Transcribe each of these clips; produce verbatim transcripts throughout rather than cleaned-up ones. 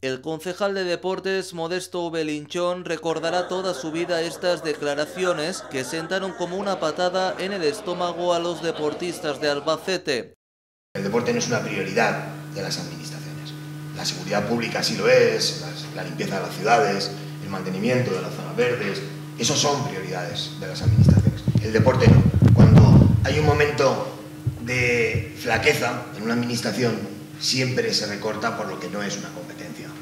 El concejal de Deportes, Modesto Belinchón, recordará toda su vida estas declaraciones que sentaron como una patada en el estómago a los deportistas de Albacete. El deporte no es una prioridad de las administraciones. La seguridad pública sí lo es, la limpieza de las ciudades, el mantenimiento de las zonas verdes, esos son prioridades de las administraciones. El deporte no. Cuando hay un momento de flaqueza en una administración, siempre se recorta por lo que no es una competencia.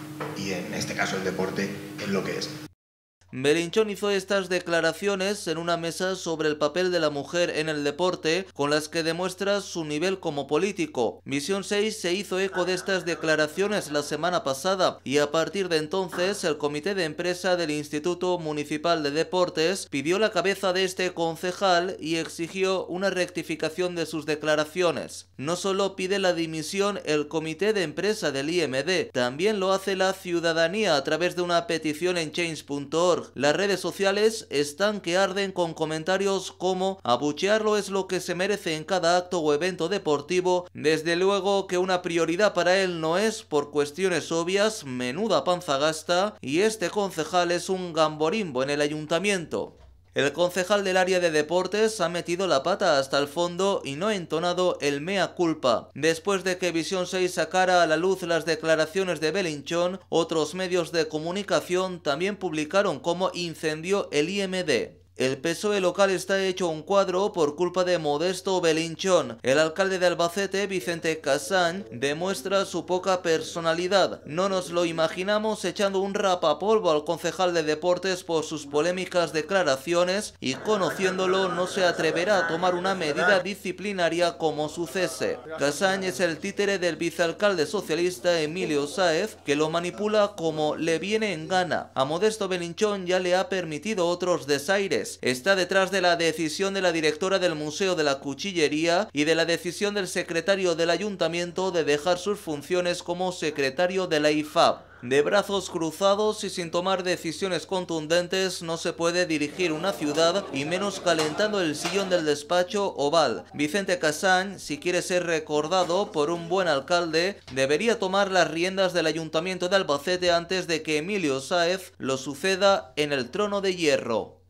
Y en este caso el deporte es lo que es. Belinchón hizo estas declaraciones en una mesa sobre el papel de la mujer en el deporte, con las que demuestra su nivel como político. Visión seis se hizo eco de estas declaraciones la semana pasada y a partir de entonces el comité de empresa del Instituto Municipal de Deportes pidió la cabeza de este concejal y exigió una rectificación de sus declaraciones. No solo pide la dimisión el comité de empresa del I M D, también lo hace la ciudadanía a través de una petición en change punto org. Las redes sociales están que arden con comentarios como abuchearlo es lo que se merece en cada acto o evento deportivo, desde luego que una prioridad para él no es por cuestiones obvias, menuda panza gasta, y este concejal es un gamborimbo en el ayuntamiento. El concejal del área de deportes ha metido la pata hasta el fondo y no ha entonado el mea culpa. Después de que Visión seis sacara a la luz las declaraciones de Belinchón, otros medios de comunicación también publicaron cómo incendió el I M D. El P S O E local está hecho un cuadro por culpa de Modesto Belinchón. El alcalde de Albacete, Vicente Casán, demuestra su poca personalidad. No nos lo imaginamos echando un rapapolvo al concejal de deportes por sus polémicas declaraciones y conociéndolo no se atreverá a tomar una medida disciplinaria como su cese. Casán es el títere del vicealcalde socialista Emilio Sáez, que lo manipula como le viene en gana. A Modesto Belinchón ya le ha permitido otros desaires. Está detrás de la decisión de la directora del Museo de la Cuchillería y de la decisión del secretario del ayuntamiento de dejar sus funciones como secretario de la I F A B. De brazos cruzados y sin tomar decisiones contundentes no se puede dirigir una ciudad y menos calentando el sillón del despacho oval. Vicente Casán, si quiere ser recordado por un buen alcalde, debería tomar las riendas del ayuntamiento de Albacete antes de que Emilio Sáez lo suceda en el trono de hierro.